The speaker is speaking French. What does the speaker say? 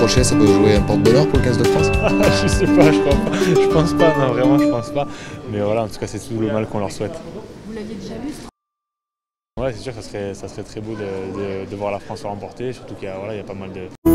crochet, ça peut jouer un porte-bonheur pour le 15 de France? Je sais pas, je crois pas. Je pense pas, non, vraiment, je pense pas. Mais voilà, en tout cas, c'est tout le mal qu'on leur souhaite. Vous l'aviez déjà vu? Ouais, c'est sûr que ça serait très beau de voir la France remporter, surtout qu'il y a, voilà, il y a pas mal de...